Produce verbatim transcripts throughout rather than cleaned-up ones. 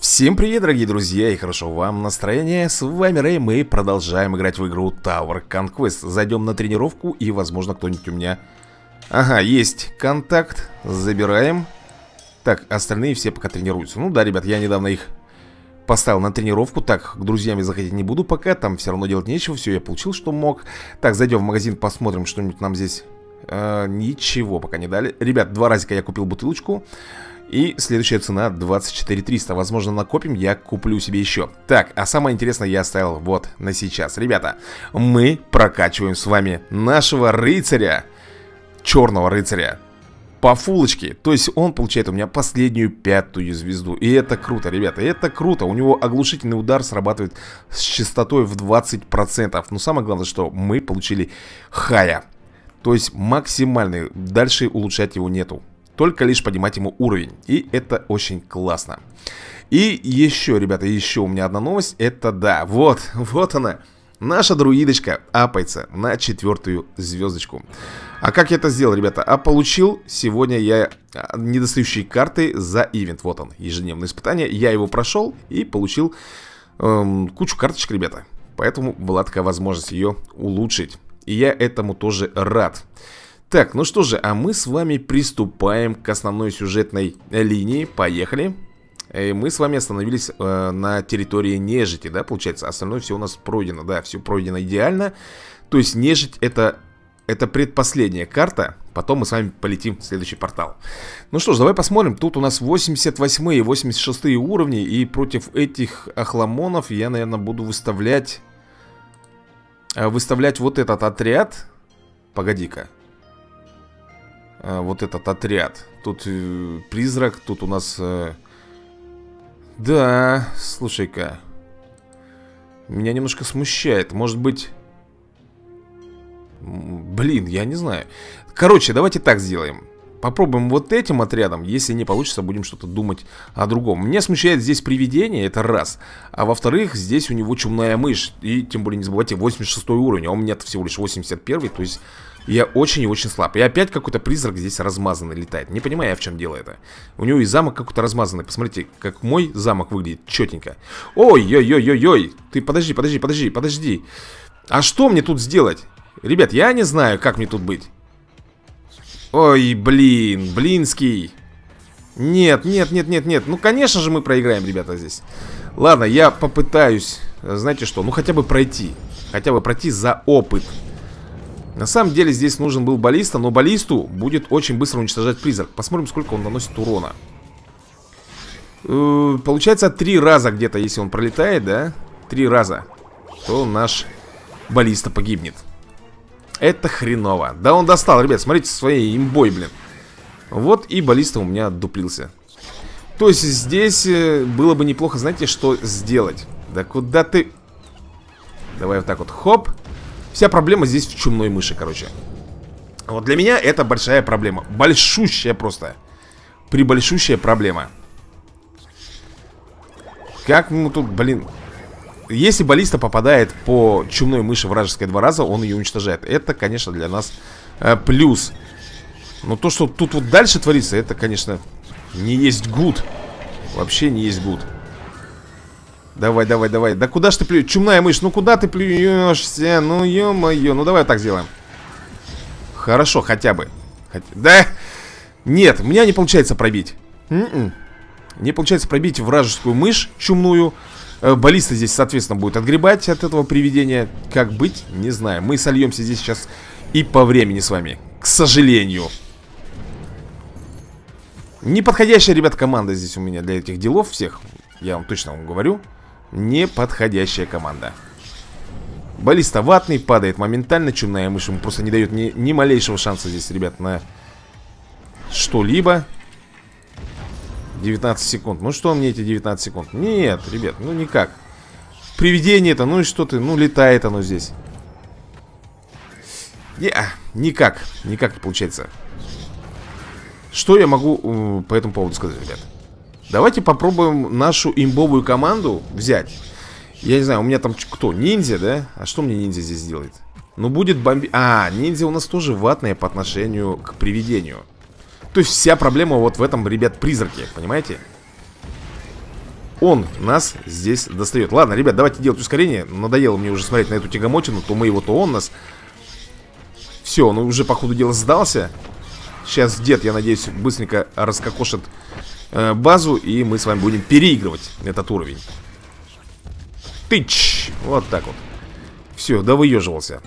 Всем привет, дорогие друзья, и хорошо вам настроение. С вами Рэй, мы продолжаем играть в игру Tower Conquest. Зайдем на тренировку и, возможно, кто-нибудь у меня... Ага, есть контакт, забираем. Так, остальные все пока тренируются. Ну да, ребят, я недавно их поставил на тренировку. Так, к друзьям я заходить не буду пока, там все равно делать нечего. Все, я получил, что мог. Так, зайдем в магазин, посмотрим, что-нибудь нам здесь... э, Ничего пока не дали. Ребят, два разика я купил бутылочку. И следующая цена двадцать четыре триста. Возможно, накопим, я куплю себе еще. Так, а самое интересное я оставил вот на сейчас. Ребята, мы прокачиваем с вами нашего рыцаря, черного рыцаря, по фулочке. То есть он получает у меня последнюю пятую звезду. И это круто, ребята, это круто. У него оглушительный удар срабатывает с частотой в двадцать процентов. Но самое главное, что мы получили хая. То есть максимальный. Дальше улучшать его нету. Только лишь поднимать ему уровень. И это очень классно. И еще, ребята, еще у меня одна новость. Это да, вот, вот она. Наша друидочка апается на четвертую звездочку. А как я это сделал, ребята? А получил сегодня я недостающие карты за ивент. Вот он, ежедневное испытание. Я его прошел и получил эм, кучу карточек, ребята. Поэтому была такая возможность ее улучшить. И я этому тоже рад. Так, ну что же, а мы с вами приступаем к основной сюжетной линии. Поехали. И мы с вами остановились э, на территории нежити, да, получается. Остальное все у нас пройдено, да, все пройдено идеально. То есть нежить это, это предпоследняя карта. Потом мы с вами полетим в следующий портал. Ну что ж, давай посмотрим. Тут у нас восемьдесят восьмые и восемьдесят шестые уровни. И против этих охламонов я, наверное, буду выставлять Выставлять вот этот отряд. Погоди-ка. Вот этот отряд. Тут э, призрак, тут у нас... Э... Да, слушай-ка. Меня немножко смущает. Может быть... Блин, я не знаю. Короче, давайте так сделаем. Попробуем вот этим отрядом. Если не получится, будем что-то думать о другом. Меня смущает здесь привидение, это раз. А во-вторых, здесь у него чумная мышь. И тем более не забывайте, восемьдесят шестой уровень. А у меня-то всего лишь восемьдесят первый. То есть... Я очень и очень слаб. И опять какой-то призрак здесь размазанный летает. Не понимаю я, в чем дело это. У него и замок какой-то размазанный. Посмотрите, как мой замок выглядит четенько. Ой-ой-ой-ой-ой. Ты подожди, подожди, подожди, подожди. А что мне тут сделать? Ребят, я не знаю, как мне тут быть. Ой, блин, блинский. Нет, нет, нет, нет, нет. Ну, конечно же, мы проиграем, ребята, здесь. Ладно, я попытаюсь, знаете что, ну хотя бы пройти. Хотя бы пройти за опыт. На самом деле здесь нужен был баллиста, но баллисту будет очень быстро уничтожать призрак. Посмотрим, сколько он наносит урона. э, Получается, три раза где-то, если он пролетает, да? Три раза, то наш баллиста погибнет. Это хреново. Да он достал, ребят, смотрите, своей имбой, блин. Вот и баллиста у меня отдуплился. То есть здесь было бы неплохо, знаете, что сделать. Да куда ты... Давай вот так вот, хоп. Вся проблема здесь в чумной мыши, короче. Вот для меня это большая проблема. Большущая просто. Прибольшущая проблема. Как ему тут, блин... Если баллиста попадает по чумной мыши вражеской два раза, он ее уничтожает. Это, конечно, для нас э, плюс. Но то, что тут вот дальше творится, это, конечно, не есть гуд. Вообще не есть гуд. Давай, давай, давай. Да куда ж ты плюешь? Чумная мышь, ну куда ты плюешься? Ну, ё-моё. Ну, давай вот так сделаем. Хорошо, хотя бы. Хотя... Да! Нет, у меня не получается пробить. М-м. Не получается пробить вражескую мышь чумную. э, Баллиста здесь, соответственно, будет отгребать от этого привидения. Как быть? Не знаю. Мы сольемся здесь сейчас и по времени с вами. К сожалению. Неподходящая, ребят, команда здесь у меня для этих делов всех. Я вам точно вам говорю. Неподходящая команда. Баллиста ватный, падает моментально. Чумная мышь ему просто не дает ни, ни малейшего шанса здесь, ребят, на что-либо. девятнадцать секунд. Ну что мне эти девятнадцать секунд? Нет, ребят, ну никак. Привидение-то, ну и что ты? Ну летает оно здесь. Yeah, никак, никак не получается. Что я могу э, по этому поводу сказать, ребят? Давайте попробуем нашу имбовую команду взять. Я не знаю, у меня там кто? Ниндзя, да? А что мне ниндзя здесь делает? Ну будет бомби... А, ниндзя у нас тоже ватная по отношению к привидению. То есть вся проблема вот в этом, ребят, призраке, понимаете? он нас здесь достает. Ладно, ребят, давайте делать ускорение. Надоело мне уже смотреть на эту тягомотину. То мы его, то он нас. Все, он уже по ходу дела сдался. Сейчас дед, я надеюсь, быстренько раскокошит э, базу. И мы с вами будем переигрывать этот уровень. Тыч! Вот так вот. Все, да выеживался.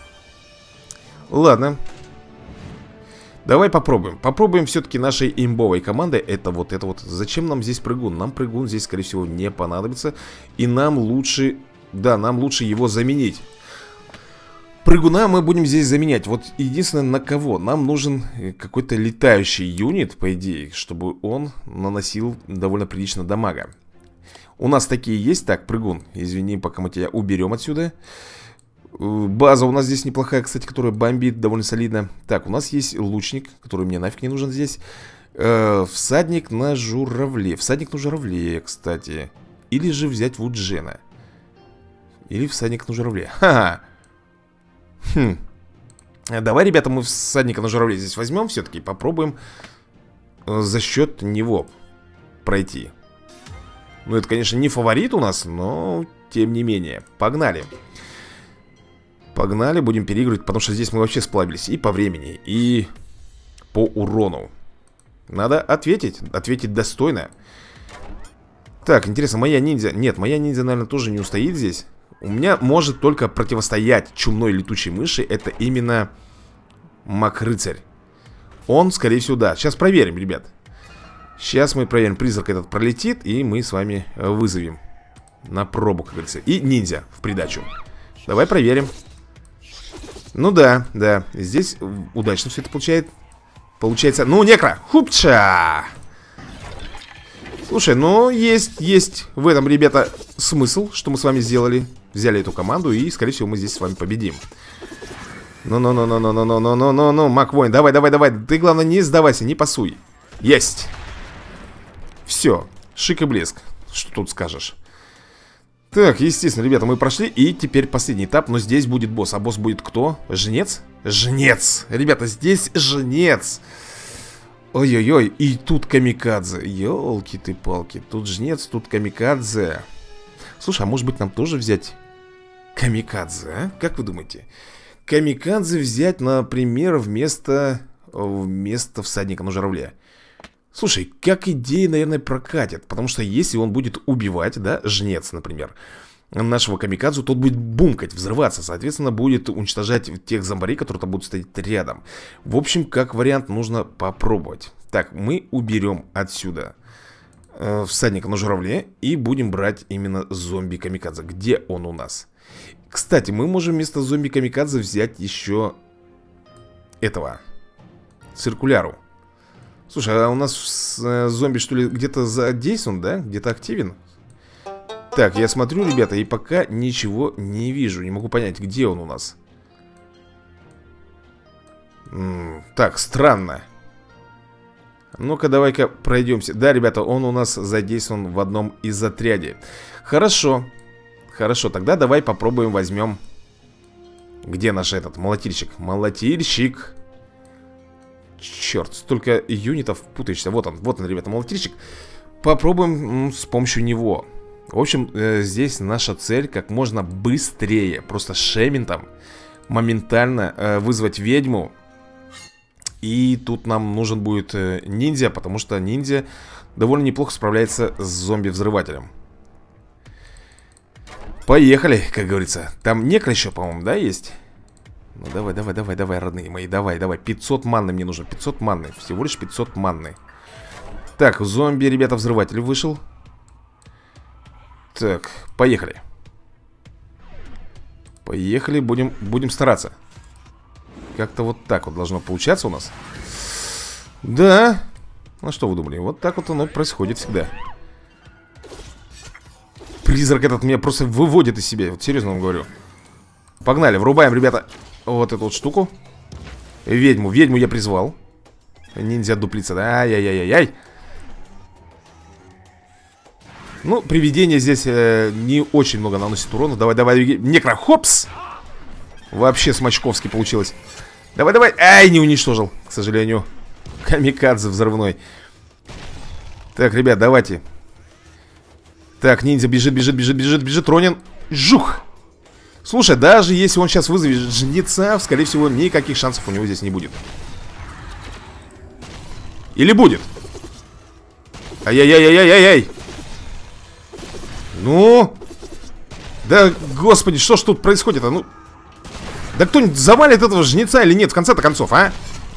Ладно. Давай попробуем. Попробуем все-таки нашей имбовой командой. Это вот это вот. Зачем нам здесь прыгун? Нам прыгун здесь, скорее всего, не понадобится. И нам лучше... Да, нам лучше его заменить. Прыгуна мы будем здесь заменять. Вот единственное, на кого? Нам нужен какой-то летающий юнит, по идее, чтобы он наносил довольно прилично дамага. У нас такие есть. Так, прыгун, извини, пока мы тебя уберем отсюда. База у нас здесь неплохая, кстати, которая бомбит довольно солидно. Так, у нас есть лучник, который мне нафиг не нужен здесь. э, Всадник на журавле. Всадник на журавле, кстати. Или же взять Вуджена. Или всадник на журавле. Ха-ха. Хм. Давай, ребята, мы всадника на журавле здесь возьмем все-таки. Попробуем за счет него пройти. Ну, это, конечно, не фаворит у нас, но тем не менее. Погнали. Погнали, будем переигрывать, потому что здесь мы вообще сплавились и по времени, и по урону. Надо ответить, ответить достойно. Так, интересно, моя ниндзя... Нет, моя ниндзя, наверное, тоже не устоит здесь. У меня может только противостоять чумной летучей мыши. Это именно маг-рыцарь. Он, скорее всего, да. Сейчас проверим, ребят. Сейчас мы проверим, призрак этот пролетит, и мы с вами вызовем на пробу, как говорится. И ниндзя в придачу. Давай проверим. Ну да, да, здесь удачно все это получает. Получается, ну, некро, хупча. Слушай, ну, есть, есть в этом, ребята, смысл, что мы с вами сделали. Взяли эту команду и, скорее всего, мы здесь с вами победим. Ну-ну-ну-ну-ну-ну-ну-ну-ну-ну-ну, Маквоин, давай, давай, давай. Ты, главное, не сдавайся, не пасуй. Есть. Все, шик и блеск. Что тут скажешь? Так, естественно, ребята, мы прошли. И теперь последний этап, но здесь будет босс. А босс будет кто? Жнец? Жнец! Ребята, здесь жнец. Ой-ой-ой, и тут камикадзе. Ёлки ты палки, тут жнец, тут камикадзе. Слушай, а может быть нам тоже взять камикадзе, а? Как вы думаете? Камикадзе взять, например, вместо... Вместо всадника на журавле. Слушай, как идея, наверное, прокатит. Потому что если он будет убивать, да, жнец, например, нашего камикадзу, тот будет бумкать, взрываться. Соответственно, будет уничтожать тех зомбарей, которые там будут стоять рядом. В общем, как вариант, нужно попробовать. Так, мы уберем отсюда э, всадника на журавле и будем брать именно зомби-камикадзе. Где он у нас? Кстати, мы можем вместо зомби-камикадзе взять еще этого циркуляру. Слушай, а у нас э, зомби, что ли, где-то задействован, да? Где-то активен? Так, я смотрю, ребята, и пока ничего не вижу. Не могу понять, где он у нас. М-м, так, странно. Ну-ка, давай-ка пройдемся. Да, ребята, он у нас задействован в одном из отрядей. Хорошо. Хорошо, тогда давай попробуем, возьмем. Где наш этот молотильщик? Молотильщик. Черт, столько юнитов, путаешься. Вот он, вот он, ребята, молотильщик. Попробуем с помощью него. В общем, э, здесь наша цель как можно быстрее, просто шементом моментально э, вызвать ведьму. И тут нам нужен будет э, ниндзя, потому что ниндзя довольно неплохо справляется с зомби-взрывателем. Поехали, как говорится. Там некро еще, по-моему, да, есть? Ну давай, давай, давай, давай, родные мои, давай, давай. пятьсот манны мне нужно, пятьсот манны. Всего лишь пятьсот манны. Так, зомби, ребята, взрыватель вышел. Так, поехали. Поехали, будем, будем стараться. Как-то вот так вот должно получаться у нас. Да. Ну что вы думали, вот так вот оно происходит всегда. Призрак этот меня просто выводит из себя, вот серьезно вам говорю. Погнали, врубаем, ребята, вот эту вот штуку. Ведьму, ведьму я призвал. Ниндзя дуплица, да, ай-яй-яй-яй. Ну, привидение здесь э, не очень много наносит урона. Давай, давай, некро, хопс. Вообще смачковски получилось. Давай, давай, ай, не уничтожил, к сожалению. Камикадзе взрывной. Так, ребят, давайте. Так, ниндзя бежит, бежит, бежит, бежит, бежит. Ронин. Жух. Слушай, даже если он сейчас вызовет жнеца, скорее всего, никаких шансов у него здесь не будет. Или будет? Ай-яй-яй-яй-яй-яй. Ну? Да, господи, что ж тут происходит-то? Ну... Да кто-нибудь завалит этого жнеца или нет, в конце-то концов, а?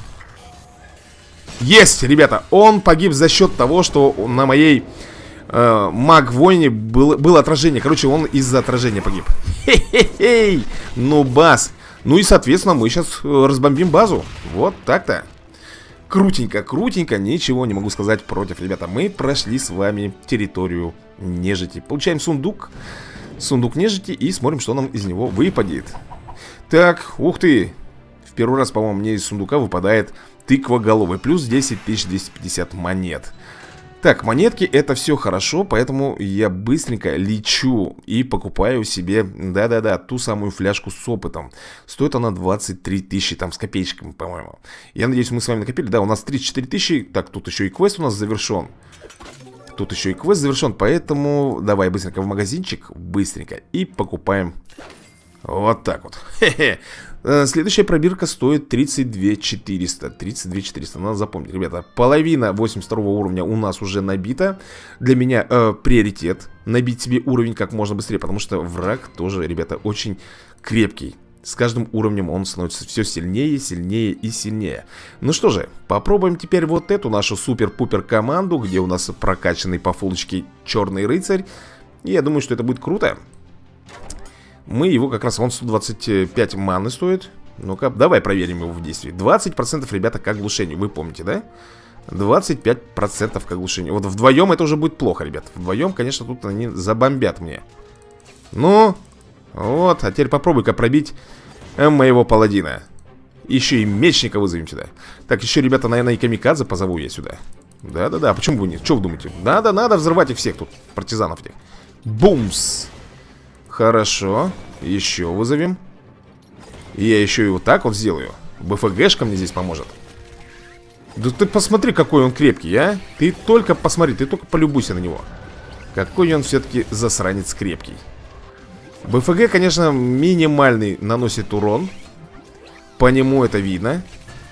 Есть, ребята, он погиб за счет того, что на моей э, маг-войне было, было отражение. Короче, он из-за отражения погиб. Хе-хе-хей, ну бас. Ну и, соответственно, мы сейчас разбомбим базу. Вот так-то. Крутенько, крутенько, ничего не могу сказать против, ребята. Мы прошли с вами территорию нежити. Получаем сундук. Сундук нежити и смотрим, что нам из него выпадет. Так, ух ты. В первый раз, по-моему, мне из сундука выпадает тыквоголовый. Плюс десять тысяч двести пятьдесят монет. Так, монетки это все хорошо, поэтому я быстренько лечу и покупаю себе, да-да-да, ту самую фляжку с опытом. Стоит она двадцать три тысячи, там с копеечками, по-моему. Я надеюсь, мы с вами накопили. Да, у нас тридцать четыре тысячи. Так, тут еще и квест у нас завершен. Тут еще и квест завершен, поэтому давай быстренько в магазинчик, быстренько, и покупаем. Вот так вот. Хе-хе. Следующая пробирка стоит тридцать две четыреста. тридцать две четыреста, надо запомнить, ребята. Половина восемьдесят второго уровня у нас уже набита. Для меня э, приоритет набить себе уровень как можно быстрее, потому что враг тоже, ребята, очень крепкий. С каждым уровнем он становится все сильнее, сильнее и сильнее. Ну что же, попробуем теперь вот эту нашу супер-пупер команду, где у нас прокачанный по фулочке черный рыцарь. И я думаю, что это будет круто. Мы его как раз, он сто двадцать пять маны стоит. Ну-ка, давай проверим его в действии. двадцать процентов, ребята, к оглушению, вы помните, да? двадцать пять процентов к оглушению. Вот вдвоем это уже будет плохо, ребят. Вдвоем, конечно, тут они забомбят мне. Ну, вот, а теперь попробуй-ка пробить моего паладина. Еще и мечника вызовем сюда. Так, еще, ребята, наверное, и камикадзе позову я сюда. Да-да-да, почему бы нет? Что вы думаете? Надо, надо взрывать их всех тут, партизанов этих. Бумс! Хорошо, еще вызовем. И я еще и вот так вот сделаю. БФГшка мне здесь поможет. Да ты посмотри, какой он крепкий, а. Ты только посмотри, ты только полюбуйся на него. Какой он все-таки засранец крепкий. БФГ, конечно, минимальный наносит урон. По нему это видно.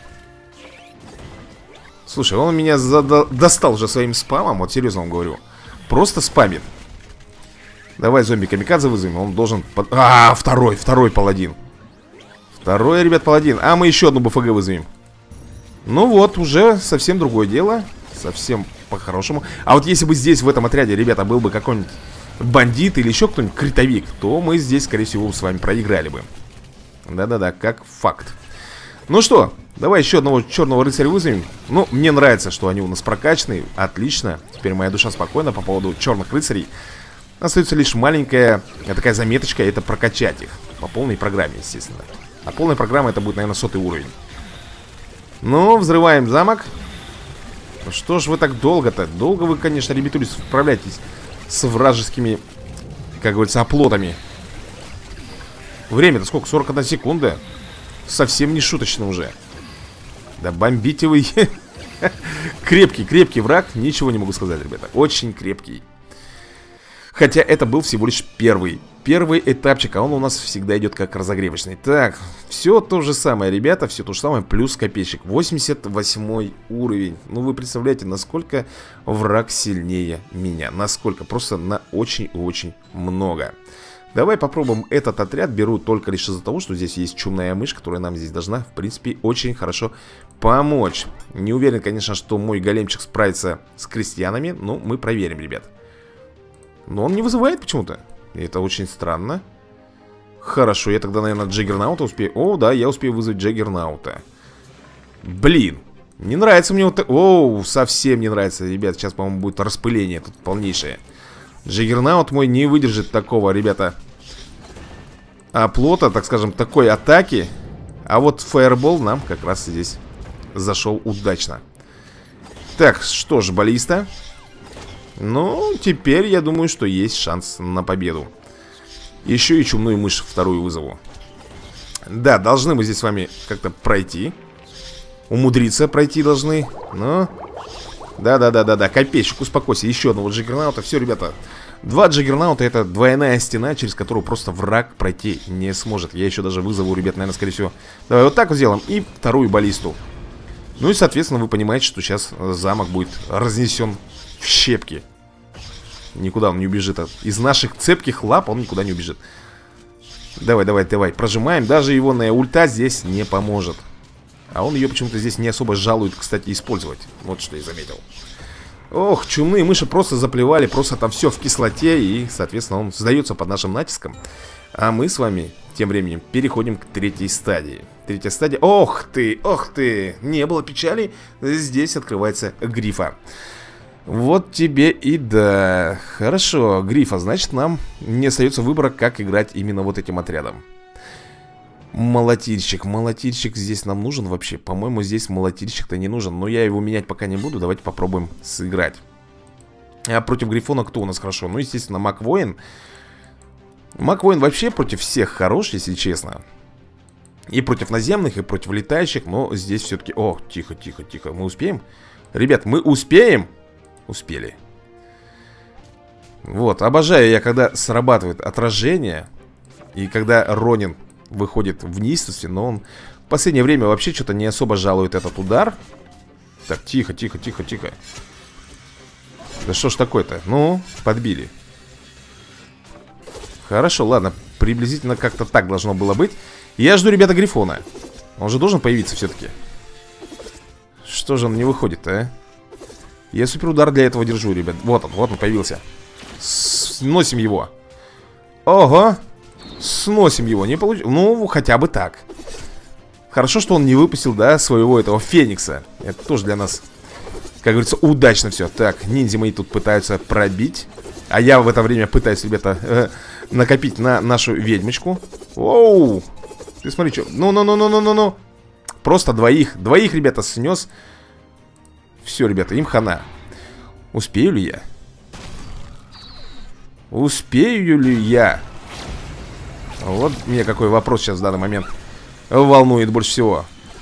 Слушай, он меня задо... достал уже своим спамом. Вот серьезно вам говорю. Просто спамит. Давай зомби-камикадзе вызовем. Он должен... Под... А, второй, второй паладин. Второй, ребят, паладин. А, мы еще одну БФГ вызовем. Ну вот, уже совсем другое дело. Совсем по-хорошему. А вот если бы здесь, в этом отряде, ребята, был бы какой-нибудь бандит или еще кто-нибудь критовик, то мы здесь, скорее всего, с вами проиграли бы. Да-да-да, как факт. Ну что, давай еще одного черного рыцаря вызовем. Ну, мне нравится, что они у нас прокачаны. Отлично. Теперь моя душа спокойна по поводу черных рыцарей. Остается лишь маленькая такая заметочка, это прокачать их. По полной программе, естественно. А полная программа это будет, наверное, сотый уровень. Ну, взрываем замок. Ну что ж вы так долго-то? Долго вы, конечно, ребятули, справляетесь с вражескими, как говорится, оплотами. Время-то сколько? сорок одна секунда. Совсем не шуточно уже. Да бомбите вы. Крепкий, крепкий враг. Ничего не могу сказать, ребята. Очень крепкий. Хотя это был всего лишь первый Первый этапчик, а он у нас всегда идет как разогревочный. Так, все то же самое, ребята. Все то же самое, плюс копейщик. Восемьдесят восьмой уровень. Ну вы представляете, насколько враг сильнее меня. Насколько, просто на очень и очень много. Давай попробуем этот отряд. Беру только лишь из-за того, что здесь есть чумная мышь, которая нам здесь должна, в принципе, очень хорошо помочь. Не уверен, конечно, что мой големчик справится с крестьянами. Но мы проверим, ребят. Но он не вызывает почему-то. Это очень странно. Хорошо, я тогда, наверное, Джаггернаута успею. О, да, я успею вызвать Джаггернаута. Блин, не нравится мне вот... Оу, совсем не нравится, ребят. Сейчас, по-моему, будет распыление тут полнейшее. Джаггернаут мой не выдержит такого, ребята, оплота, так скажем, такой атаки. А вот фаербол нам как раз здесь зашел удачно. Так, что ж, баллиста. Ну, теперь я думаю, что есть шанс на победу. Еще и чумную мышь вторую вызову. Да, должны мы здесь с вами как-то пройти. Умудриться пройти должны. Но... Да-да-да-да-да, копейщик, успокойся. Еще одного Джаггернаута. Все, ребята, Два джаггернаута — это двойная стена, через которую просто враг пройти не сможет. Я еще даже вызову, ребят, наверное, скорее всего. Давай вот так вот сделаем. И вторую баллисту. Ну и, соответственно, вы понимаете, что сейчас замок будет разнесен в щепки. Никуда он не убежит. Из наших цепких лап он никуда не убежит. Давай, давай, давай, прожимаем. Даже его на ульта здесь не поможет. А он ее почему-то здесь не особо жалует, кстати, использовать. Вот что я заметил. Ох, чумные мыши просто заплевали. Просто там все в кислоте. И, соответственно, он сдается под нашим натиском. А мы с вами тем временем переходим к третьей стадии. Третья стадия. Ох ты, ох ты. Не было печали. Здесь открывается грифа. Вот тебе и да. Хорошо, грифа. Значит, нам не остается выбора, как играть именно вот этим отрядом. Молотильщик. Молотильщик здесь нам нужен вообще? По-моему, здесь молотильщик-то не нужен. Но я его менять пока не буду. Давайте попробуем сыграть. А против грифона кто у нас хорошо? Ну, естественно, Маквоин. Маквоин вообще против всех хорош, если честно. И против наземных, и против летающих. Но здесь все-таки... О, тихо, тихо, тихо. Мы успеем? Ребят, мы успеем? Успели. Вот, обожаю я, когда срабатывает отражение. И когда Ронин выходит в неистовстве. Но он в последнее время вообще что-то не особо жалует этот удар. Так, тихо, тихо, тихо, тихо. Да что ж такое-то? Ну, подбили. Хорошо, ладно. Приблизительно как-то так должно было быть. Я жду, ребята, грифона. Он же должен появиться все-таки. Что же он не выходит, а? Я суперудар для этого держу, ребят. Вот он, вот он появился. Сносим его. Ого. Сносим его, не получилось. Ну, хотя бы так. Хорошо, что он не выпустил, да, своего этого Феникса. Это тоже для нас, как говорится, удачно все. Так, ниндзя мои тут пытаются пробить. А я в это время пытаюсь, ребята, э, накопить на нашу ведьмочку. Оу. Ты смотри, что. Ну-ну-ну-ну-ну-ну-ну. Просто двоих, двоих, ребята, снес. Все, ребята, им хана. Успею ли я? Успею ли я? Вот меня какой вопрос сейчас в данный момент волнует больше всего.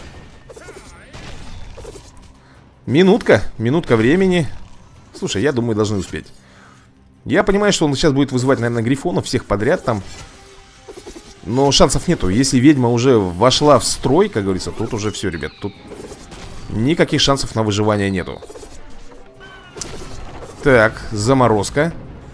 Минутка, минутка времени. Слушай, я думаю, должны успеть. Я понимаю, что он сейчас будет вызывать, наверное, грифонов всех подряд там. Но шансов нету. Если ведьма уже вошла в строй, как говорится, тут уже все, ребят. Тут никаких шансов на выживание нету. Так, заморозка.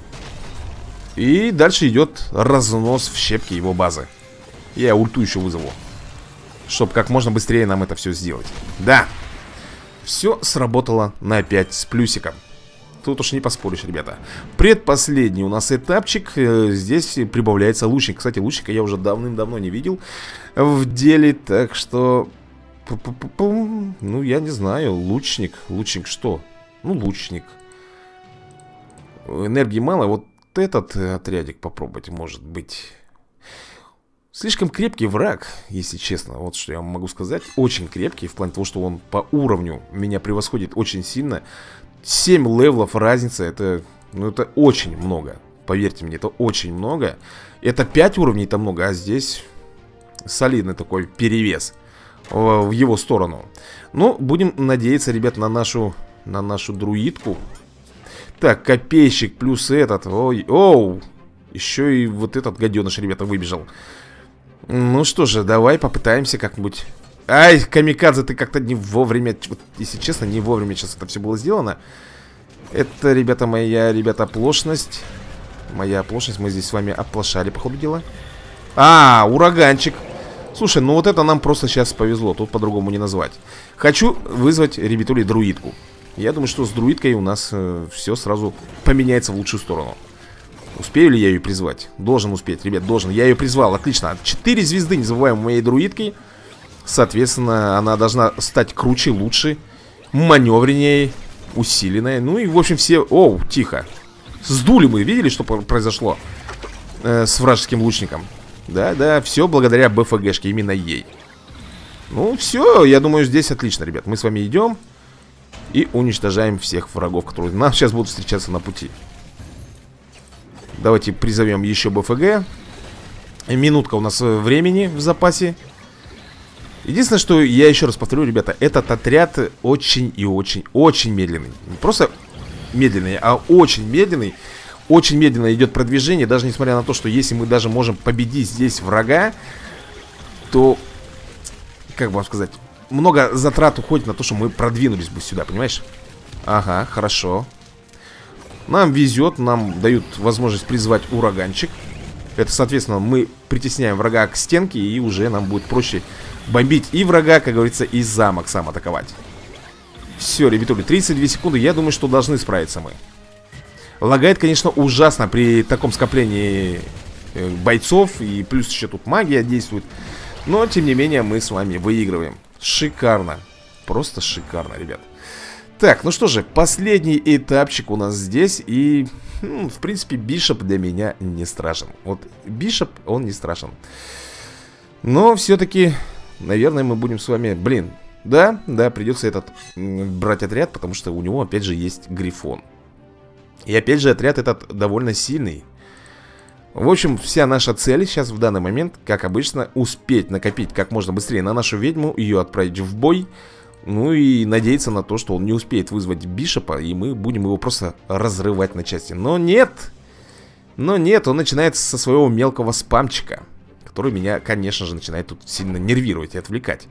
И дальше идет разнос в щепки его базы. Я ульту еще вызову, чтобы как можно быстрее нам это все сделать. Да, все сработало на пять с плюсиком. Тут уж не поспоришь, ребята. Предпоследний у нас этапчик. Здесь прибавляется лучник. Кстати, лучника я уже давным-давно не видел в деле. Так что... Ну, я не знаю. Лучник. Лучник что? Ну, лучник. Энергии мало. Вот этот отрядик попробовать, может быть. Слишком крепкий враг, если честно. Вот что я вам могу сказать. Очень крепкий, в плане того, что он по уровню меня превосходит очень сильно. семь левелов разница, это, ну, это очень много. Поверьте мне, это очень много. Это пять уровней, это много, а здесь солидный такой перевес в его сторону. Но будем надеяться, ребят, на нашу, на нашу друидку. Так, копейщик плюс этот. Ой, оу, еще и вот этот гаденыш, ребята, выбежал. Ну что же, давай попытаемся как-нибудь. Ай, камикадзе, ты как-то не вовремя. Вот, если честно, не вовремя сейчас это все было сделано. Это, ребята, моя, ребята, оплошность. Моя оплошность, мы здесь с вами оплошали, по ходу дела. А, ураганчик. Слушай, ну вот это нам просто сейчас повезло. Тут по-другому не назвать. Хочу вызвать, ребятули, друидку. Я думаю, что с друидкой у нас э, все сразу поменяется в лучшую сторону. Успею ли я ее призвать? Должен успеть, ребят, должен. Я ее призвал, отлично. Четыре звезды, не забываем, у моей друидки. Соответственно, она должна стать круче, лучше, маневреннее, усиленная. Ну и, в общем, все... Оу, тихо. Сдули мы, видели, что произошло э, с вражеским лучником? Да, да, все благодаря БФГшке, именно ей. Ну, все, я думаю, здесь отлично, ребят. Мы с вами идем и уничтожаем всех врагов, которые нам сейчас будут встречаться на пути. Давайте призовем еще БФГ. Минутка у нас времени в запасе. Единственное, что я еще раз повторю, ребята, этот отряд очень и очень, очень медленный. Не просто медленный, а очень медленный. очень медленно идет продвижение. Даже несмотря на то, что если мы даже можем победить здесь врага, то, как бы вам сказать, много затрат уходит на то, что мы продвинулись бы сюда, понимаешь? Ага, хорошо. Нам везет, нам дают возможность призвать ураганчик. Это, соответственно, мы притесняем врага к стенке, и уже нам будет проще бомбить и врага, как говорится, и замок сам атаковать. Все, ребятули, тридцать две секунды, я думаю, что должны справиться мы. Лагает, конечно, ужасно при таком скоплении бойцов, и плюс еще тут магия действует. Но, тем не менее, мы с вами выигрываем. Шикарно, просто шикарно, ребят. Так, ну что же, последний этапчик у нас здесь. И, ну, в принципе, Бишоп для меня не страшен. Вот Бишоп, он не страшен. Но все-таки, наверное, мы будем с вами... Блин, да, да, придется этот брать отряд, потому что у него, опять же, есть Грифон. И, опять же, отряд этот довольно сильный. В общем, вся наша цель сейчас в данный момент, как обычно, успеть накопить как можно быстрее на нашу ведьму, ее отправить в бой. Ну и надеяться на то, что он не успеет вызвать Бишопа, и мы будем его просто разрывать на части. Но нет! Но нет, он начинает со своего мелкого спамчика, который меня, конечно же, начинает тут сильно нервировать и отвлекать.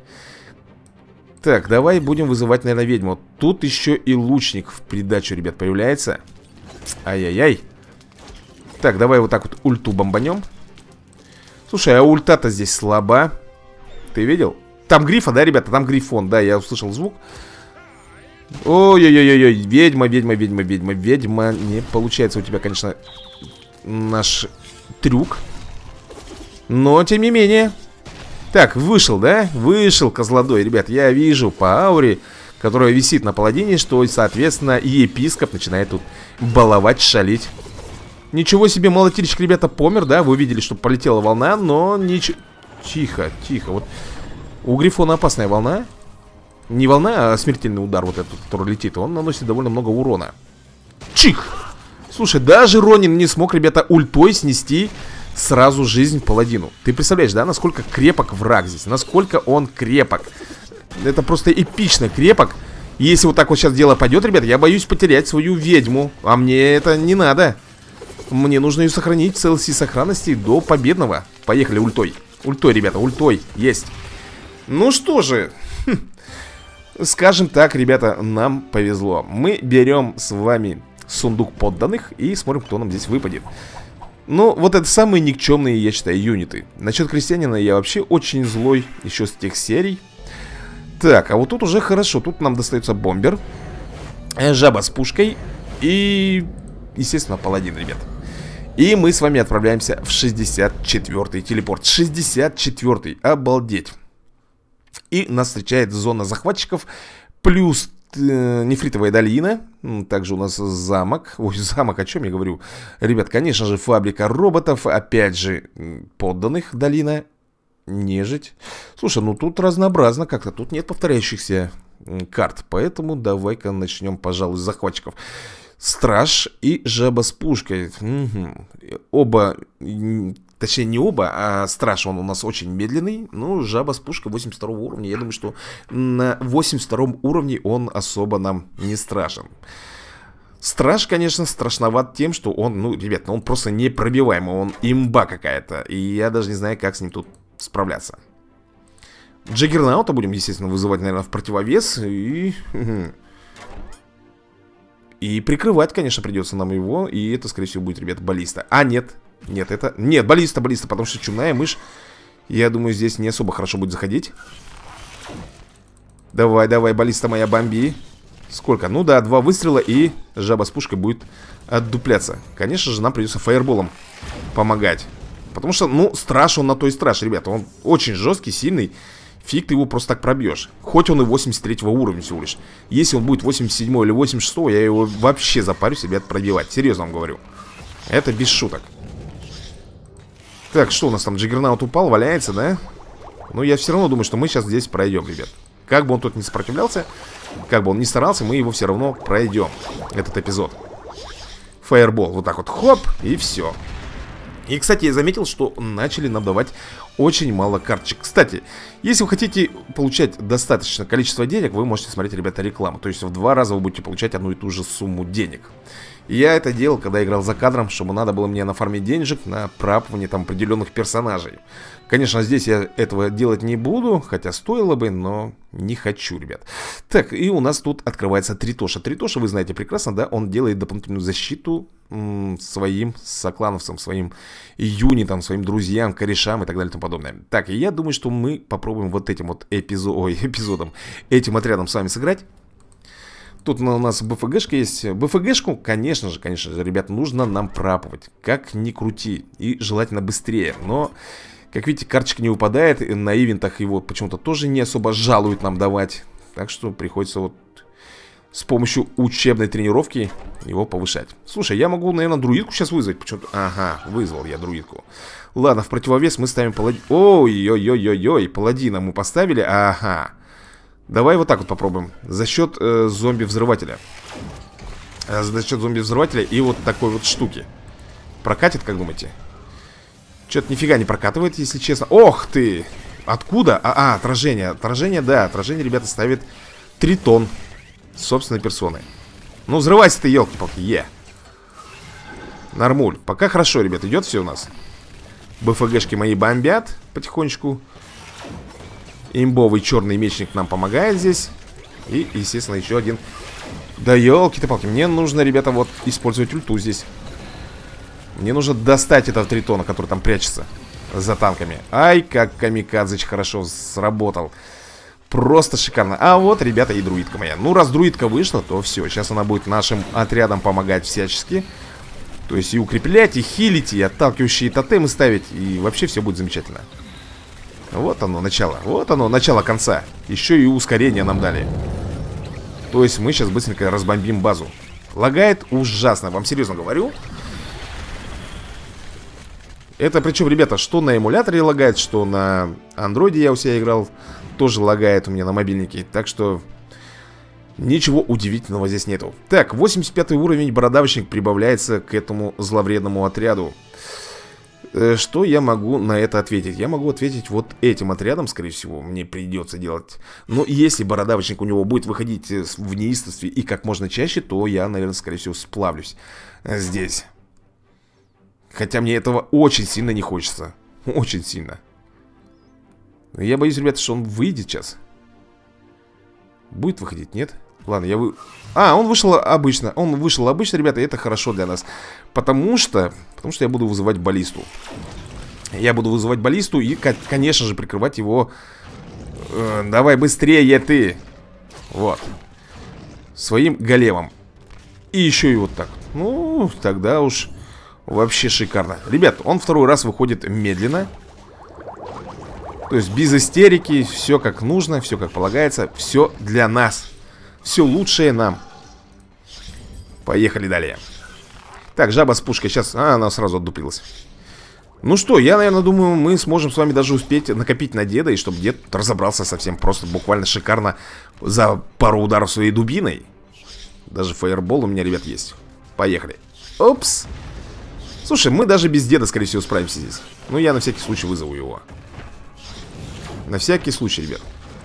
Так, давай будем вызывать, наверное, ведьму. Тут еще и лучник в придачу, ребят, появляется. Ай-яй-яй. Так, давай вот так вот ульту бомбанем. Слушай, а ульта-то здесь слаба. Ты видел? Там Грифа, да, ребята? Там Грифон, да, я услышал звук. Ой-ой-ой-ой, ведьма, ведьма, ведьма, ведьма, ведьма. Не получается у тебя, конечно, наш трюк. Но, тем не менее. Так, вышел, да? Вышел козлодой, ребят. Я вижу по ауре, которая висит на паладине, что, соответственно, епископ начинает тут баловать, шалить. Ничего себе, молотильщик, ребята, помер, да? Вы увидели, что полетела волна, но ничего... Тихо, тихо, вот... У Грифона опасная волна. Не волна, а смертельный удар вот этот, который летит. Он наносит довольно много урона. Чих! Слушай, даже Ронин не смог, ребята, ультой снести сразу жизнь паладину. Ты представляешь, да, насколько крепок враг здесь? Насколько он крепок? Это просто эпично крепок. Если вот так вот сейчас дело пойдет, ребята, я боюсь потерять свою ведьму. А мне это не надо. Мне нужно ее сохранить в целости и сохранности до победного. Поехали ультой. Ультой, ребята, ультой. Есть. Ну что же, хм. Скажем так, ребята, нам повезло. Мы берем с вами сундук подданных и смотрим, кто нам здесь выпадет. Ну, вот это самые никчемные, я считаю, юниты. Насчет крестьянина я вообще очень злой еще с тех серий. Так, а вот тут уже хорошо. Тут нам достается бомбер, жаба с пушкой и, естественно, паладин, ребят. И мы с вами отправляемся в шестьдесят четвёртый телепорт. шестьдесят четвёртый, обалдеть. И нас встречает зона захватчиков. Плюс э, нефритовая долина. Также у нас замок. Ой, замок, о чем я говорю? Ребят, конечно же, фабрика роботов. Опять же, подданных долина. Нежить. Слушай, ну тут разнообразно как-то. Тут нет повторяющихся карт. Поэтому давай-ка начнем, пожалуй, с захватчиков. Страж и жаба с пушкой. Угу. Оба... Точнее, не оба, а страж, он у нас очень медленный. Ну, жаба с пушкой восемьдесят второго уровня. Я думаю, что на восемьдесят втором уровне он особо нам не страшен. Страж, конечно, страшноват тем, что он, ну, ребят, ну, он просто непробиваемый. Он имба какая-то. И я даже не знаю, как с ним тут справляться. Джаггернаута будем, естественно, вызывать, наверное, в противовес. И... И прикрывать, конечно, придется нам его. И это, скорее всего, будет, ребят, баллиста. А, нет. Нет, это... Нет, баллиста, баллиста, потому что чумная мышь, я думаю, здесь не особо хорошо будет заходить. Давай, давай, баллиста моя, бомби. Сколько? Ну да, два выстрела, и жаба с пушкой будет отдупляться. Конечно же, нам придется фаерболом помогать. Потому что, ну, страж он на то и страж, ребята. Он очень жесткий, сильный. Фиг ты его просто так пробьешь. Хоть он и восемьдесят третьего уровня всего лишь. Если он будет восемьдесят седьмого или восемьдесят шестого, я его вообще запарюсь, ребят, пробивать. Серьезно вам говорю. Это без шуток. Так, что у нас там? Джаггернаут упал, валяется, да? Ну, я все равно думаю, что мы сейчас здесь пройдем, ребят. Как бы он тут не сопротивлялся, как бы он ни старался, мы его все равно пройдем. Этот эпизод. Фаербол, вот так вот, хоп, и все. И, кстати, я заметил, что начали нам давать очень мало карточек. Кстати, если вы хотите получать достаточное количество денег, вы можете смотреть, ребята, рекламу. То есть в два раза вы будете получать одну и ту же сумму денег. И я это делал, когда играл за кадром, чтобы надо было мне нафармить денежек на проапывание там определенных персонажей. Конечно, здесь я этого делать не буду, хотя стоило бы, но не хочу, ребят. Так, и у нас тут открывается Тритоша. Тритоша, вы знаете прекрасно, да, он делает дополнительную защиту м, своим соклановцам, своим юнитам, своим друзьям, корешам и так далее и тому подобное. Так, и я думаю, что мы попробуем вот этим вот эпизод... Ой, эпизодом, этим отрядом с вами сыграть. Тут у нас БФГшка есть. БФГшку, конечно же, конечно же, ребят, нужно нам пропывать. Как ни крути. И желательно быстрее. Но, как видите, карточка не выпадает. И на ивентах его почему-то тоже не особо жалуют нам давать. Так что приходится вот с помощью учебной тренировки его повышать. Слушай, я могу, наверное, друидку сейчас вызвать. Почему-то... Ага, вызвал я друидку. Ладно, в противовес мы ставим паладина. Ой-ой-ой-ой-ой, паладина мы поставили. Ага. Давай вот так вот попробуем. За счет э, зомби-взрывателя. э, За счет зомби-взрывателя и вот такой вот штуки. Прокатит, как думаете? Что-то нифига не прокатывает, если честно. Ох ты! Откуда? А, а, отражение. Отражение, да, отражение, ребята, ставит Тритон собственной персоной. Ну, взрывайся ты, елки-палки, е. Нормуль. Пока хорошо, ребят, идет все у нас. БФГшки мои бомбят потихонечку. Имбовый черный мечник нам помогает здесь. И, естественно, еще один. Да елки-то-палки, мне нужно, ребята, вот использовать ульту здесь. Мне нужно достать этого Тритона, который там прячется за танками. Ай, как камикадзыч хорошо сработал. Просто шикарно. А вот, ребята, и друидка моя. Ну, раз друидка вышла, то все. Сейчас она будет нашим отрядам помогать всячески. То есть и укреплять, и хилить, и отталкивающие тотемы ставить. И вообще все будет замечательно. Вот оно, начало. Вот оно, начало конца. Еще и ускорение нам дали. То есть мы сейчас быстренько разбомбим базу. Лагает ужасно, вам серьезно говорю. Это причем, ребята, что на эмуляторе лагает, что на андроиде я у себя играл. Тоже лагает у меня на мобильнике. Так что ничего удивительного здесь нету. Так, восемьдесят пятый уровень, бородавочник прибавляется к этому зловредному отряду. Что я могу на это ответить? Я могу ответить вот этим отрядом, скорее всего, мне придется делать. Но если бородавочник у него будет выходить в неистовстве и как можно чаще, то я, наверное, скорее всего, сплавлюсь здесь. Хотя мне этого очень сильно не хочется. Очень сильно. Я боюсь, ребята, что он выйдет сейчас. Будет выходить, нет? Ладно, я вы... А, он вышел обычно. Он вышел обычно, ребята, и это хорошо для нас. Потому что... Потому что я буду вызывать баллисту. Я буду вызывать баллисту и, конечно же, прикрывать его... Э, давай быстрее ты! Вот. Своим големом. И еще и вот так. Ну, тогда уж вообще шикарно. Ребят, он второй раз выходит медленно. То есть без истерики. Все как нужно, все как полагается. Все для нас. Все лучшее нам. Поехали далее. Так, жаба с пушкой. Сейчас, а, она сразу отдуплилась. Ну что, я, наверное, думаю, мы сможем с вами даже успеть накопить на деда. И чтобы дед разобрался совсем просто, буквально шикарно. За пару ударов своей дубиной. Даже фаербол у меня, ребят, есть. Поехали. Опс. Слушай, мы даже без деда, скорее всего, справимся здесь. Ну, я на всякий случай вызову его. На всякий случай, ребят.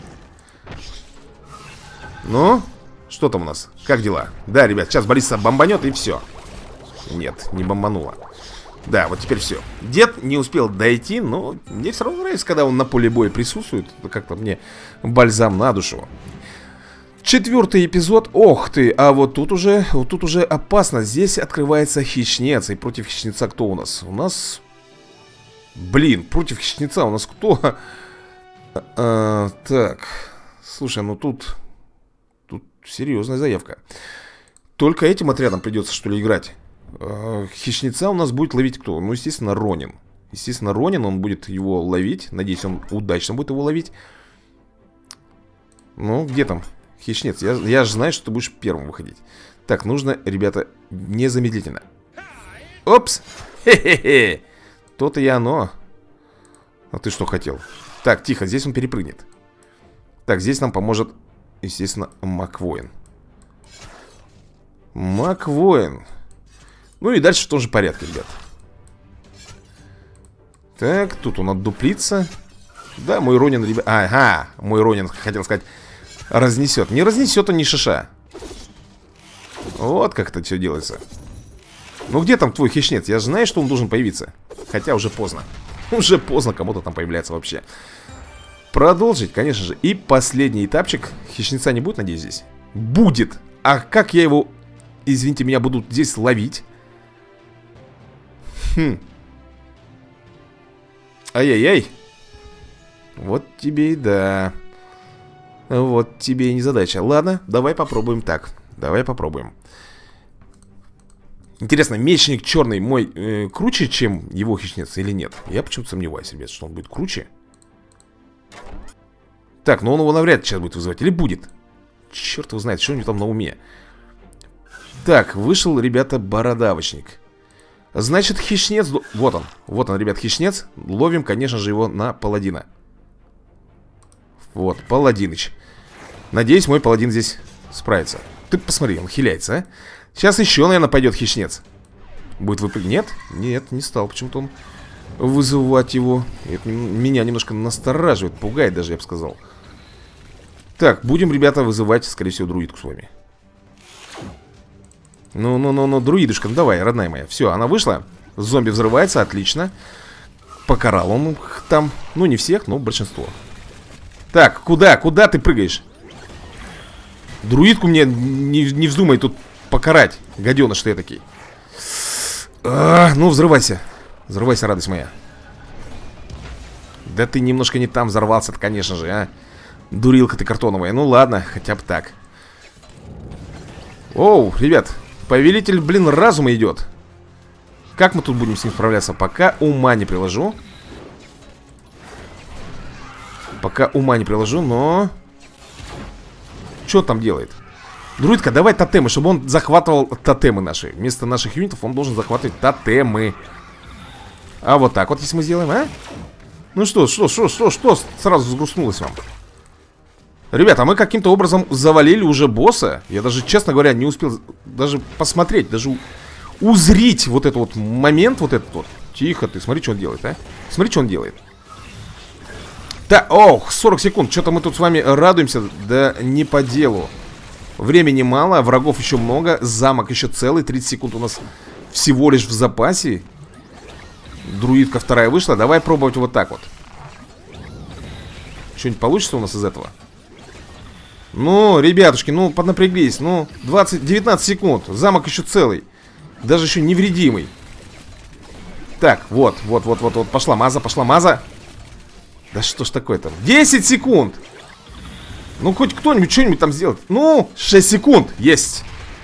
Ну, что там у нас? Как дела? Да, ребят, сейчас баллиста бомбанет и все. Нет, не бомбануло. Да, вот теперь все. Дед не успел дойти, но мне все равно нравится, когда он на поле боя присутствует. Это как-то мне бальзам на душу. Четвертый эпизод. Ох ты, а вот тут уже, вот тут уже опасно. Здесь открывается хищнец. И против хищнеца кто у нас? У нас... Блин, против хищнеца у нас кто? А, а, так, слушай, ну тут... Тут серьезная заявка. Только этим отрядом придется, что ли, играть. а, Хищнеца у нас будет ловить кто? Ну, естественно, Ронин. Естественно, Ронин, он будет его ловить. Надеюсь, он удачно будет его ловить. Ну, где там хищнец? Я, я же знаю, что ты будешь первым выходить. Так, нужно, ребята, незамедлительно. Опс! Хе-хе-хе! То-то и оно. А ты что хотел? Так, тихо, здесь он перепрыгнет. Так, здесь нам поможет, естественно, Маквоин. Маквоин. Ну и дальше в том же порядке, ребят. Так, тут он отдуплится. Да, мой Ронин, ребят... Ага, мой Ронин, хотел сказать, разнесет. Не разнесет он ни шиша. Вот как это все делается. Ну где там твой хищнец? Я же знаю, что он должен появиться. Хотя уже поздно. Уже поздно кому-то там появляется вообще. Продолжить, конечно же. И последний этапчик. Хищнеца не будет, надеюсь, здесь? Будет. А как я его, извините меня, буду здесь ловить? Хм. Ай-яй-яй. Вот тебе и да. Вот тебе и незадача. Ладно, давай попробуем так. Давай попробуем. Интересно, мечник черный мой э, круче, чем его хищнец или нет? Я почему-то сомневаюсь, ребят, что он будет круче. Так, но он его навряд ли сейчас будет вызывать. Или будет? Черт его знает, что у него там на уме. Так, вышел, ребята, бородавочник. Значит, хищнец... Вот он, вот он, ребят, хищнец. Ловим, конечно же, его на паладина. Вот, паладиныч. Надеюсь, мой паладин здесь справится. Ты посмотри, он хиляется, а? Сейчас еще, наверное, пойдет хищнец. Будет выпрыгивать? Нет? Нет, не стал почему-то он вызывать его. Это меня немножко настораживает, пугает даже, я бы сказал. Так, будем, ребята, вызывать, скорее всего, друидку с вами. Ну-ну-ну-ну, друидушка, ну давай, родная моя. Все, она вышла. Зомби взрывается, отлично. Покарал он их там. Ну, не всех, но большинство. Так, куда? Куда ты прыгаешь? Друидку мне не, не вздумай тут покарать. Гаденыш ты этакий. А, ну, взрывайся. Взрывайся, радость моя. Да ты немножко не там взорвался-то, конечно же, а. Дурилка ты картоновая. Ну ладно, хотя бы так. Оу, ребят, повелитель, блин, разума идет. Как мы тут будем с ним справляться? Пока ума не приложу. Пока ума не приложу, но... Что он там делает? Друидка, давай тотемы, чтобы он захватывал тотемы наши. Вместо наших юнитов он должен захватывать тотемы. А вот так вот, если мы сделаем, а? Ну что, что, что, что, что сразу сгрустнулось вам? Ребята, мы каким-то образом завалили уже босса. Я даже, честно говоря, не успел даже посмотреть, даже узрить вот этот вот момент, вот этот вот. Тихо ты, смотри, что он делает, а? Смотри, что он делает. Так, ох, сорок секунд, что-то мы тут с вами радуемся. Да не по делу. Времени мало, врагов еще много. Замок еще целый, тридцать секунд у нас всего лишь в запасе. Друидка вторая вышла, давай пробовать вот так вот. Что-нибудь получится у нас из этого? Ну, ребятушки, ну, поднапряглись. Ну, двадцать, девятнадцать секунд, замок еще целый. Даже еще невредимый. Так, вот, вот, вот, вот, вот, пошла маза, пошла маза. Да что ж такое-то? десять секунд! Ну, хоть кто-нибудь что-нибудь там сделает. Ну, шесть секунд, есть.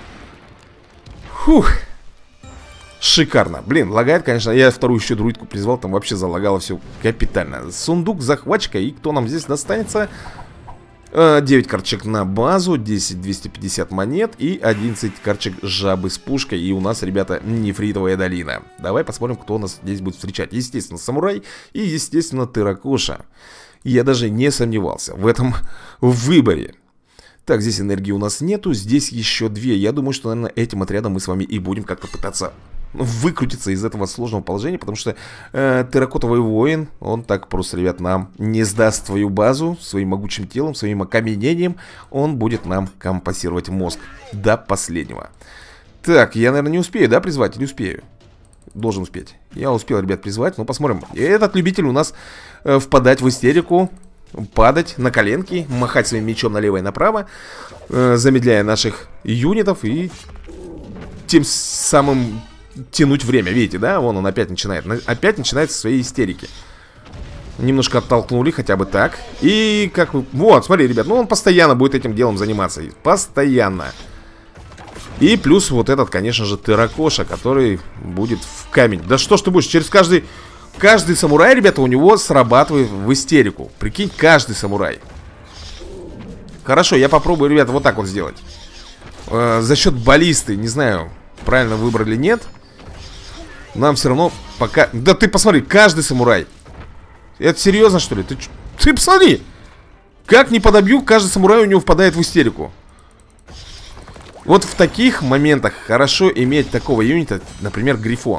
Фух. Шикарно. Блин, лагает, конечно. Я вторую еще друидку призвал, там вообще залагало все капитально. Сундук захватчика. И кто нам здесь достанется? девять карточек на базу, десять двести пятьдесят монет и одиннадцать карточек жабы с пушкой. И у нас, ребята, нефритовая долина. Давай посмотрим, кто нас здесь будет встречать. Естественно, самурай и, естественно, Терракоша. Я даже не сомневался в этом выборе. Так, здесь энергии у нас нету, здесь еще две. Я думаю, что, наверное, этим отрядом мы с вами и будем как-то пытаться выкрутиться из этого сложного положения. Потому что э, терракотовый воин, он так просто, ребят, нам не сдаст свою базу. Своим могучим телом, своим окаменением. Он будет нам компенсировать мозг до последнего. Так, я, наверное, не успею, да, призвать? Не успею. Должен успеть. Я успел, ребят, призвать, но посмотрим. И этот любитель у нас э, впадать в истерику, падать на коленки, махать своим мечом налево и направо, э, замедляя наших юнитов и тем самым тянуть время. Видите, да? Вон он опять начинает. Опять начинает со своей истерики. Немножко оттолкнули, хотя бы так. И как вы... Вот, смотри, ребят, ну он постоянно будет этим делом заниматься. Постоянно. И плюс вот этот, конечно же, Терракоша, который будет в камень. Да что ж ты будешь, через каждый... Каждый самурай, ребята, у него срабатывает в истерику. Прикинь, каждый самурай. Хорошо, я попробую, ребята, вот так вот сделать. э, За счет баллисты, не знаю, правильно выбрали, нет. Нам все равно пока... Да ты посмотри, каждый самурай. Это серьезно, что ли? Ты, ты посмотри. Как не подобью, каждый самурай у него впадает в истерику. Вот в таких моментах хорошо иметь такого юнита, например, Грифон.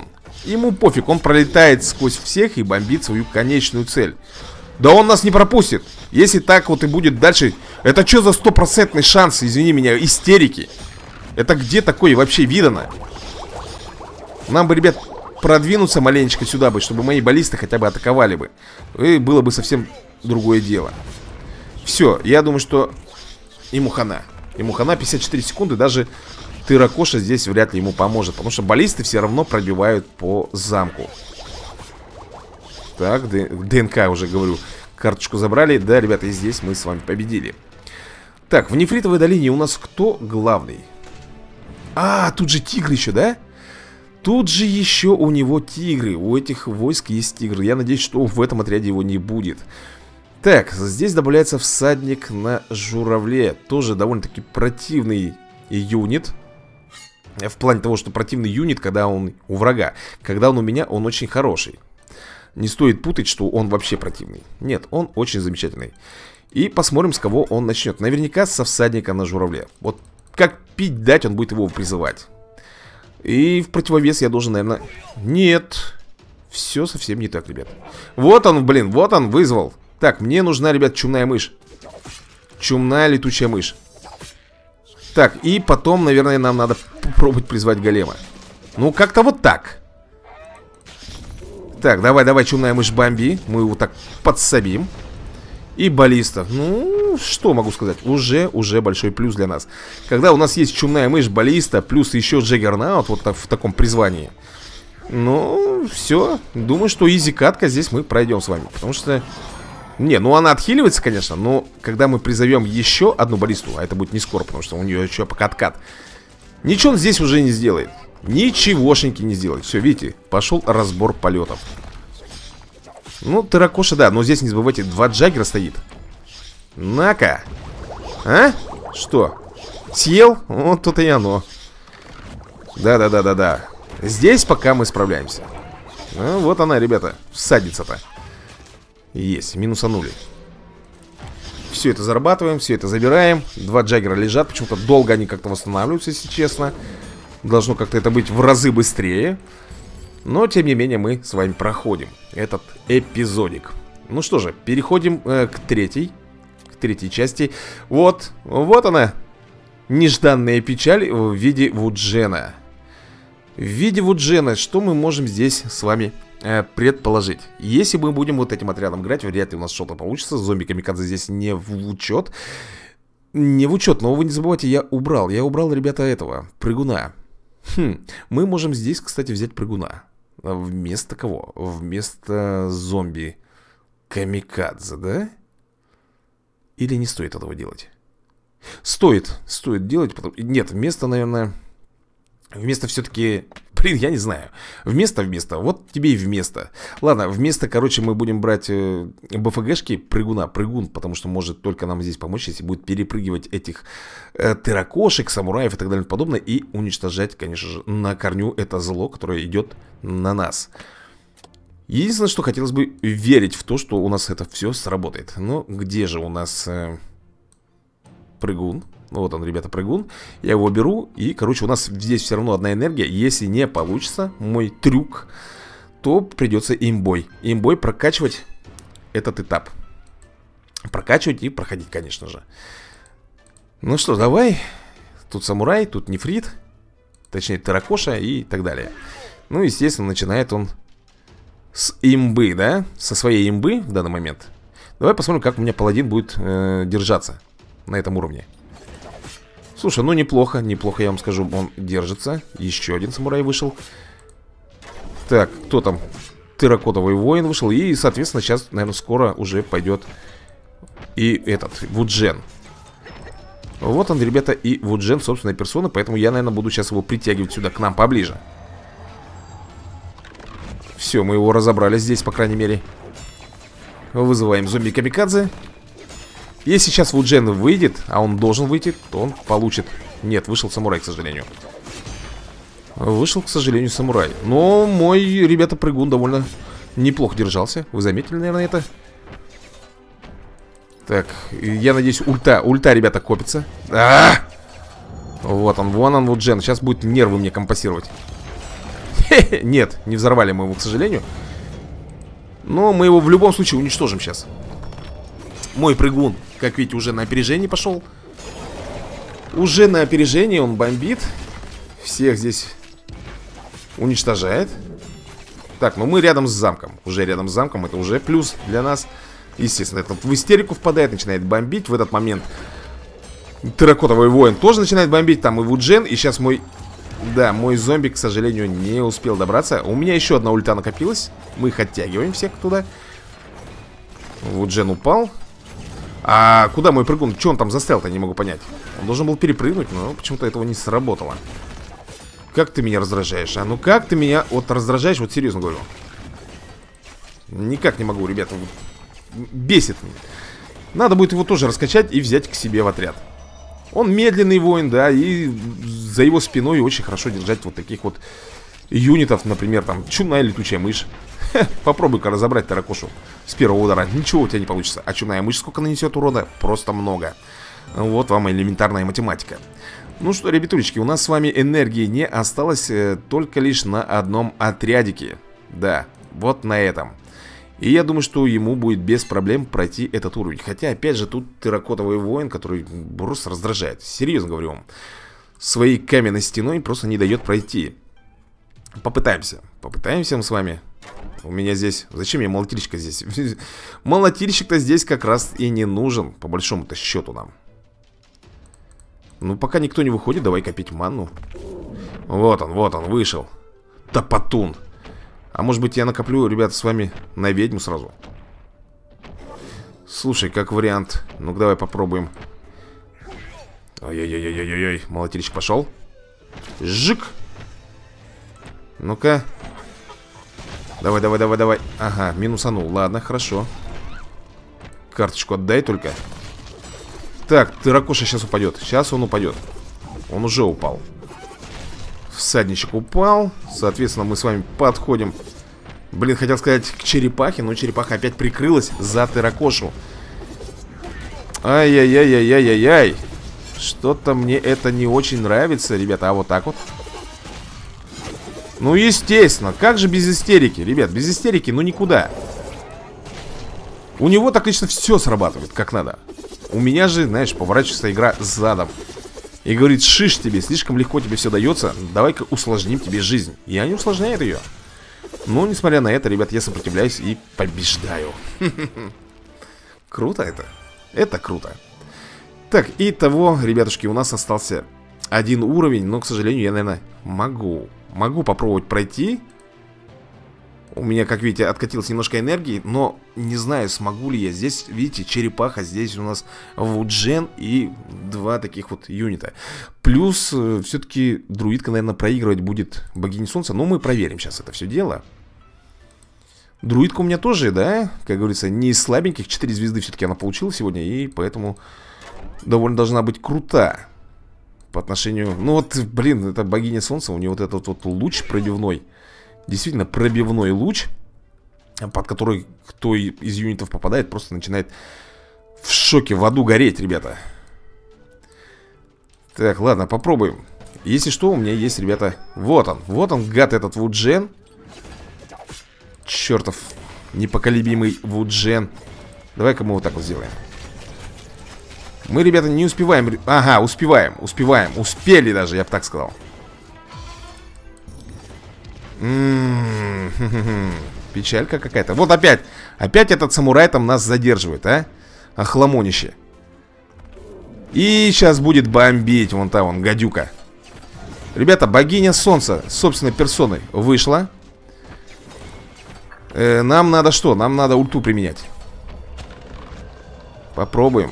Ему пофиг, он пролетает сквозь всех и бомбит свою конечную цель. Да он нас не пропустит. Если так вот и будет дальше. Это что за стопроцентный шанс, извини меня, истерики? Это где такое вообще видано? Нам бы, ребят, продвинуться маленечко сюда бы, чтобы мои баллисты хотя бы атаковали бы. И было бы совсем другое дело. Все, я думаю, что ему хана. Ему хана, пятьдесят четыре секунды. Даже Тыракоша здесь вряд ли ему поможет, потому что баллисты все равно пробивают по замку. Так, ДНК уже говорю. Карточку забрали. Да, ребята, и здесь мы с вами победили. Так, в Нефритовой долине у нас кто главный? А, тут же тигр еще, да? Тут же еще у него тигры. У этих войск есть тигры. Я надеюсь, что в этом отряде его не будет. Так, здесь добавляется всадник на журавле. Тоже довольно-таки противный юнит. В плане того, что противный юнит, когда он у врага. Когда он у меня, он очень хороший. Не стоит путать, что он вообще противный. Нет, он очень замечательный. И посмотрим, с кого он начнет. Наверняка со всадника на журавле. Вот как пить дать, он будет его призывать. И в противовес я должен, наверное... Нет. Все совсем не так, ребят. Вот он, блин, вот он вызвал. Так, мне нужна, ребят, чумная мышь. Чумная летучая мышь. Так, и потом, наверное, нам надо попробовать призвать голема. Ну, как-то вот так. Так, давай, давай, чумная мышь бомби. Мы его так подсобим. И баллиста. Ну, что могу сказать? Уже, уже большой плюс для нас. Когда у нас есть чумная мышь, баллиста, плюс еще Джаггернаут, вот так, в таком призвании. Ну, все. Думаю, что изи-катка здесь мы пройдем с вами. Потому что... Не, ну она отхиливается, конечно. Но когда мы призовем еще одну баллисту, а это будет не скоро, потому что у нее еще пока откат, ничего он здесь уже не сделает. Ничегошеньки не сделает. Все, видите, пошел разбор полетов. Ну, Тыракоша, да, но здесь не забывайте, два Джаггера стоит. На-ка. А? Что? Съел? Вот то-то и оно. Да-да-да-да-да. Здесь пока мы справляемся. Ну, вот она, ребята, всадница-то. Есть, минусанули. Все это зарабатываем, все это забираем. Два Джаггера лежат, почему-то долго они как-то восстанавливаются, если честно. Должно как-то это быть в разы быстрее. Но, тем не менее, мы с вами проходим этот эпизодик. Ну что же, переходим э, к третьей К третьей части. Вот, вот она, нежданная печаль в виде Вуджена. В виде Вуджена, что мы можем здесь с вами э, предположить? Если мы будем вот этим отрядом играть, вряд ли у нас что-то получится. Зомби-камикадзе здесь не в учет. Не в учет, но вы не забывайте, я убрал Я убрал, ребята, этого, прыгуна. Хм, мы можем здесь, кстати, взять прыгуна. Вместо кого? Вместо зомби-камикадзе, да? Или не стоит этого делать? Стоит, стоит делать, потом... Нет, вместо, наверное... Вместо все-таки... Блин, я не знаю. Вместо, вместо. Вот тебе и вместо. Ладно, вместо, короче, мы будем брать э, БФГшки, прыгуна, прыгун, потому что может только нам здесь помочь, если будет перепрыгивать этих э, тыракошек, самураев и так далее и подобное, и уничтожать, конечно же, на корню это зло, которое идет на нас. Единственное, что хотелось бы верить в то, что у нас это все сработает. Но где же у нас э, прыгун? Вот он, ребята, прыгун. Я его беру, и, короче, у нас здесь все равно одна энергия. Если не получится мой трюк, то придется имбой. Имбой прокачивать этот этап. Прокачивать и проходить, конечно же. Ну что, давай. Тут самурай, тут нефрит. Точнее, Тыракоша и так далее. Ну, естественно, начинает он с имбы, да? Со своей имбы в данный момент. Давай посмотрим, как у меня паладин будет э, держаться на этом уровне. Слушай, ну неплохо, неплохо, я вам скажу, он держится. Еще один самурай вышел. Так, кто там? Терракотовый воин вышел. И, соответственно, сейчас, наверное, скоро уже пойдет и этот, Вуджен. Вот он, ребята, и Вуджен, собственная персона. Поэтому я, наверное, буду сейчас его притягивать сюда, к нам поближе. Все, мы его разобрали здесь, по крайней мере. Вызываем зомби-камикадзе. Если сейчас Вуджен выйдет, а он должен выйти, то он получит. Нет, вышел самурай, к сожалению. Вышел, к сожалению, самурай. Но мой, ребята, прыгун довольно неплохо держался. Вы заметили, наверное, это? Так, я надеюсь, ульта, ульта, ребята, копится. А-а-а! Вот он, вон он, Вуджен. Сейчас будет нервы мне компасировать. Нет, не взорвали мы его, к сожалению. Но мы его в любом случае уничтожим сейчас. Мой прыгун, как видите, уже на опережение пошел. Уже на опережение он бомбит. Всех здесь уничтожает. Так, ну мы рядом с замком. Уже рядом с замком, это уже плюс для нас. Естественно, этот в истерику впадает, начинает бомбить. В этот момент терракотовый воин тоже начинает бомбить. Там и Вуджен, и сейчас мой... Да, мой зомби, к сожалению, не успел добраться. У меня еще одна ульта накопилась. Мы их оттягиваем всех туда. Вуджен упал. А куда мой прыгун? Че он там застрял-то, не могу понять. Он должен был перепрыгнуть, но почему-то этого не сработало. Как ты меня раздражаешь, а? Ну как ты меня вот раздражаешь, вот серьезно говорю. Никак не могу, ребята. Бесит меня. Надо будет его тоже раскачать и взять к себе в отряд. Он медленный воин, да, и за его спиной очень хорошо держать вот таких вот юнитов, например, там, чумная летучая мышь. Попробуй-ка разобрать таракошу с первого удара. Ничего у тебя не получится. А чумная мышь сколько нанесет урона? Просто много. Вот вам элементарная математика. Ну что, ребятулечки, у нас с вами энергии не осталось, э, только лишь на одном отрядике. Да, вот на этом. И я думаю, что ему будет без проблем пройти этот уровень. Хотя, опять же, тут терракотовый воин, который просто раздражает. Серьезно говорю вам. Своей каменной стеной просто не дает пройти. Попытаемся. Попытаемся мы с вами. У меня здесь... Зачем мне молотильщик здесь? Молотильщик-то здесь как раз и не нужен, по большому-то счету нам. Ну, пока никто не выходит, давай копить манну. Вот он, вот он, вышел. Топотун. А может быть я накоплю, ребята, с вами на ведьму сразу? Слушай, как вариант. Ну-ка, давай попробуем. Ой-ой-ой-ой-ой-ой. Молотильщик пошел. Жик. Ну-ка. Давай, давай, давай, давай. Ага, минусанул. Ладно, хорошо. Карточку отдай только. Так, терракоша сейчас упадет. Сейчас он упадет. Он уже упал. Всадничек упал. Соответственно, мы с вами подходим. Блин, хотел сказать к черепахе, но черепаха опять прикрылась за терракошу. Ай-яй-яй-яй-яй-яй. Что-то мне это не очень нравится, ребята. А вот так вот. Ну, естественно. Как же без истерики, ребят? Без истерики, ну никуда. У него так лично все срабатывает, как надо. У меня же, знаешь, поворачивается игра задом. И говорит, шиш тебе, слишком легко тебе все дается. Давай-ка усложним тебе жизнь. Я не усложняю ее. Но, несмотря на это, ребят, я сопротивляюсь и побеждаю. Круто это. Это круто. Так, итого, ребятушки, у нас остался один уровень. Но, к сожалению, я, наверное, могу Могу попробовать пройти. У меня, как видите, откатилось немножко энергии. Но не знаю, смогу ли я. Здесь, видите, черепаха. Здесь у нас Вуджен и два таких вот юнита. Плюс, э, все-таки друидка, наверное, проигрывать будет богине солнца. Но мы проверим сейчас это все дело. Друидка у меня тоже, да, как говорится, не из слабеньких. четыре звезды все-таки она получила сегодня. И поэтому довольно должна быть крута по отношению... Ну вот, блин, это богиня солнца. У нее вот этот вот луч пробивной. Действительно пробивной луч, под который кто из юнитов попадает, просто начинает в шоке в аду гореть, ребята. Так, ладно, попробуем. Если что, у меня есть, ребята. Вот он, вот он, гад этот Вуджен. Чертов непоколебимый Вуджен. Давай-ка мы вот так вот сделаем. Мы, ребята, не успеваем. Ага, успеваем, успеваем. Успели даже, я бы так сказал. М-м-м, печалька какая-то. Вот опять, опять этот самурай там нас задерживает, а? Охламонище. И сейчас будет бомбить. Вон та, вон, гадюка. Ребята, богиня солнца собственной персоной вышла. э, Нам надо что? Нам надо ульту применять. Попробуем.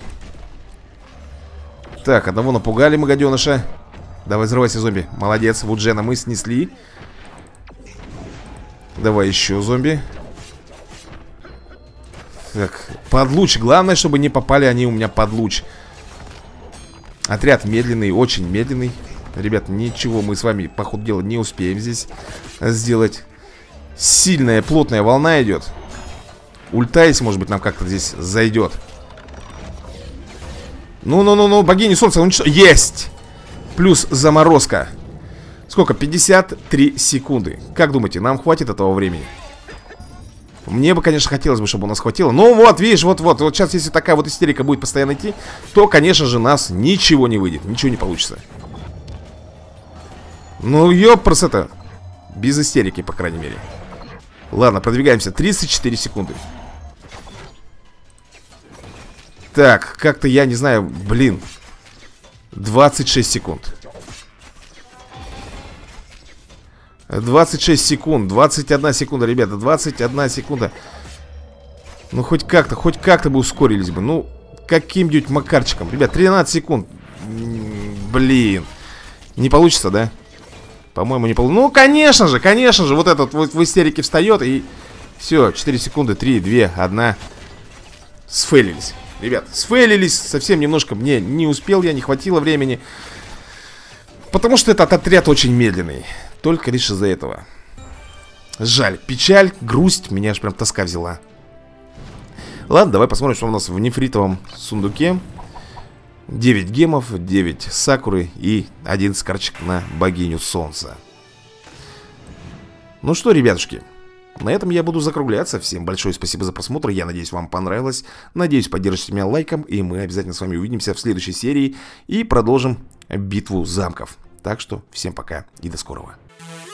Так, одного напугали мы, гаденыша. Давай, взрывайся, зомби. Молодец, Вуджена мы снесли. Давай еще зомби. Так, под луч. Главное, чтобы не попали они у меня под луч. Отряд медленный, очень медленный. Ребят, ничего мы с вами, по ходу дела, не успеем здесь сделать. Сильная, плотная волна идет. Ульта, если, может быть, нам как-то здесь зайдет. Ну-ну-ну-ну, богиня солнца уничтожила. Есть! Плюс заморозка. Сколько? пятьдесят три секунды. Как думаете, нам хватит этого времени? Мне бы, конечно, хотелось бы, чтобы у нас хватило. Ну вот, видишь, вот-вот. Вот сейчас, если такая вот истерика будет постоянно идти, то, конечно же, нас ничего не выйдет. Ничего не получится. Ну, ёпрс это. Без истерики, по крайней мере. Ладно, продвигаемся. тридцать четыре секунды. Так, как-то я не знаю, блин. двадцать шесть секунд. двадцать шесть секунд, двадцать одна секунда, ребята, двадцать одна секунда. Ну, хоть как-то, хоть как-то бы ускорились бы. Ну, каким-нибудь макарчиком. Ребят, тринадцать секунд. Блин. Не получится, да? По-моему, не получится. Ну, конечно же, конечно же. Вот этот вот в истерике встает и... Все, четыре секунды, три, два, один. Сфейлились. Ребят, сфейлились. Совсем немножко мне не успел я, не хватило времени. Потому что этот отряд очень медленный. Только лишь из-за этого. Жаль, печаль, грусть. Меня аж прям тоска взяла. Ладно, давай посмотрим, что у нас в нефритовом сундуке. девять гемов, девять сакуры и один скарчик на богиню солнца. Ну что, ребятушки, на этом я буду закругляться. Всем большое спасибо за просмотр. Я надеюсь, вам понравилось. Надеюсь, поддержите меня лайком. И мы обязательно с вами увидимся в следующей серии. И продолжим битву замков. Так что всем пока и до скорого.